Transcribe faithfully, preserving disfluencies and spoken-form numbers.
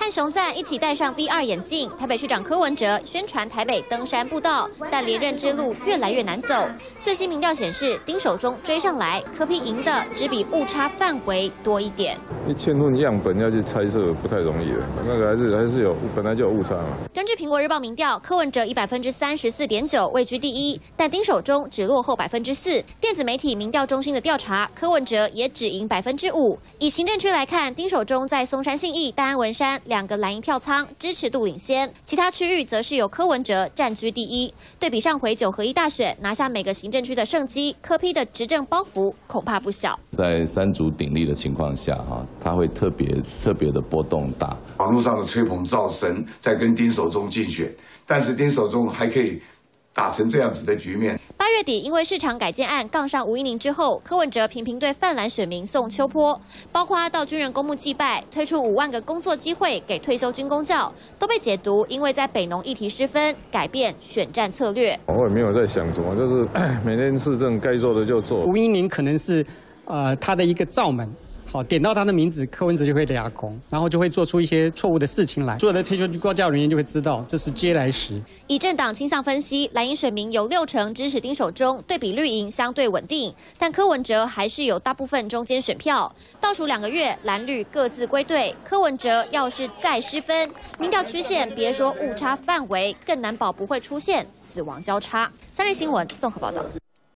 和熊赞一起戴上 V R 眼镜，台北市长柯文哲宣传台北登山步道，但连任之路越来越难走。最新民调显示，丁守中追上来，柯 P 赢的只比误差范围多一点。 一千份样本要去猜测不太容易了，那个还是还是有本来就有误差嘛。根据苹果日报民调，柯文哲以百分之三十四点九位居第一，但丁守中只落后百分之四。电子媒体民调中心的调查，柯文哲也只赢百分之五。以行政区来看，丁守中在松山信义、大安文山两个蓝营票仓支持度领先，其他区域则是由柯文哲占据第一。对比上回九合一大选拿下每个行政区的胜绩，柯 P 的执政包袱恐怕不小。 在三足鼎立的情况下，哈，他会特别特别的波动大。 网络上的吹捧造神在跟丁守中竞选，但是丁守中还可以打成这样子的局面。 八月底，因为市场改建案杠上吴怡宁之后，柯文哲频频对泛蓝选民送秋波，包括到军人公墓祭拜，推出五万个工作机会给退休军公教，都被解读因为在北农议题失分，改变选战策略。 我也没有在想什么，就是每天市政该做的就做。 吴怡宁可能是呃他的一个罩门。好，点到他的名字，柯文哲就会俩空，然后就会做出一些错误的事情来。所有的退休公教人员就会知道这是嗟来食。 以政党倾向分析，蓝营选民有六成支持丁守中，对比绿营相对稳定，但柯文哲还是有大部分中间选票。倒数两个月，蓝绿各自归队，柯文哲要是再失分，民调曲线别说误差范围，更难保不会出现死亡交叉。三立新闻综合报道。